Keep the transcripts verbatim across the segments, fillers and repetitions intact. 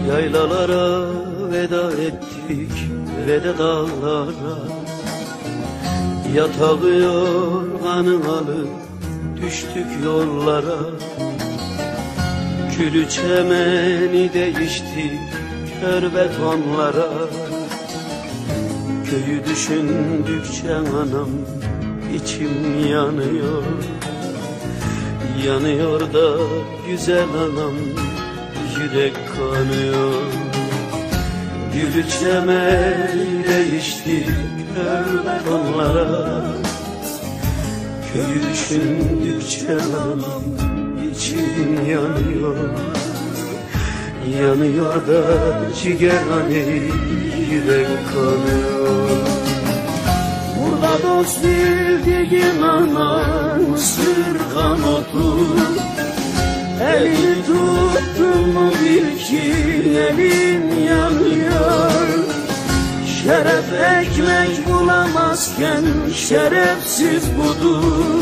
Yaylalara veda ettik ve de dağlara, yatağı yorganı alıp düştük yollara. Külü çemeni değiştik kör betonlara. Köyü düşündükçe anam içim yanıyor. Yanıyor da güzel anam, yürek kanıyor. Gülü çemeni değiştik kör betonlara. Köyü düşündükçe anam içim yanıyor. Yanıyor da ciğerhane, yürek kanıyor. Burada dost bildiğin anan ısırgan otur. Elini tuttun mu bil ki elin yanıyor. Şeref ekmek bulamazken şerefsiz budur.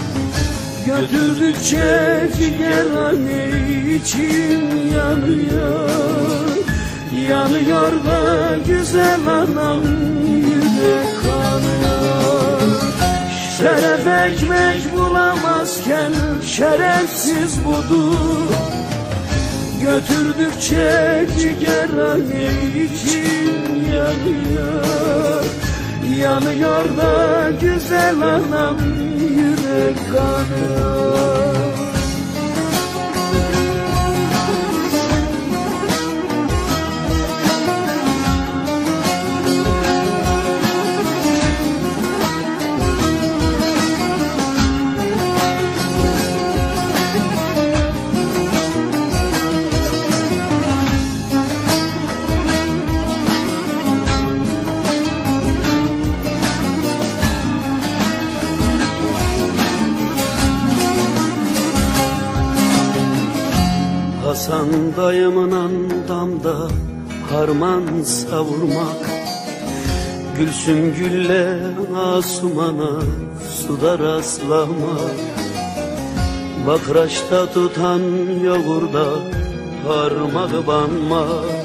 Götürdükçe ciğerhane içim yanıyor. Yanıyor da güzel anam, yürek kanıyor. Şeref ekmek bulamazken şerefsiz budur. Götürdükçe ciğerhane içim yanıyor. Yanıyor da güzel anam, yürek kanıyor. Hasan dayımın damda harman savurmak, Gülsüm gülle Asumana suda rastlamak. Bakraçta tutan yoğurda parmağı banmak.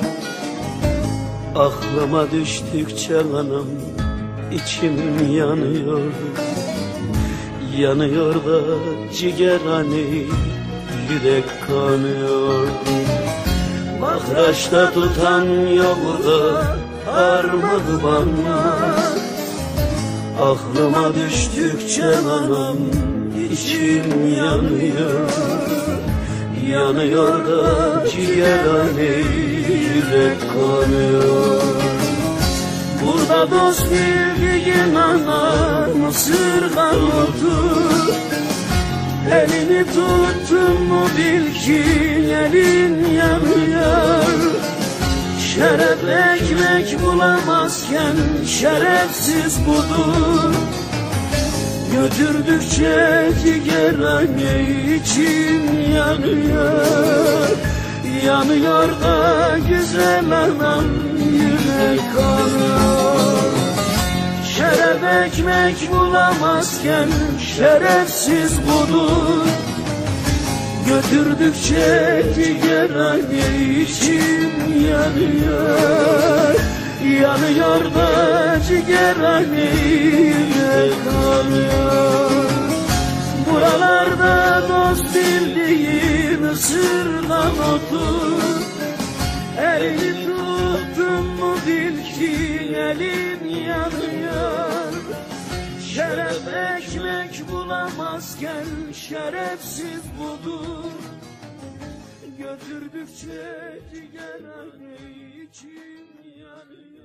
Aklıma düştükçe anam içim yanıyor. Yanıyor da ciğerhane, yürek kanıyor. Bakraçta tutan yoğurda parmağı banmak. Aklıma düştükçe anam içim yanıyor. Yanıyor da ciğerhane, yürek kanıyor. Burada dost bildiğin anam ısırgan otur. Elini tuttun mu bil ki elin yanıyor. Şeref ekmek bulamazken şerefsiz budur. Götürdükçe ciğerhane içim yanıyor. Yanıyor da güzel anam, yürek kanıyor. Şeref ekmek bulamazken şerefsiz budur. Götürdükçe ciğerhane içim yanıyor. Yanıyor da ciğerhane, yürek kanıyor. Buralarda dost bildiğin ısırgan otur. Elini tuttun mu bil ki elin yanıyor. Şeref ekmek bulamazken şerefsiz budur. Götürdükçe ciğerhane içim yanıyor.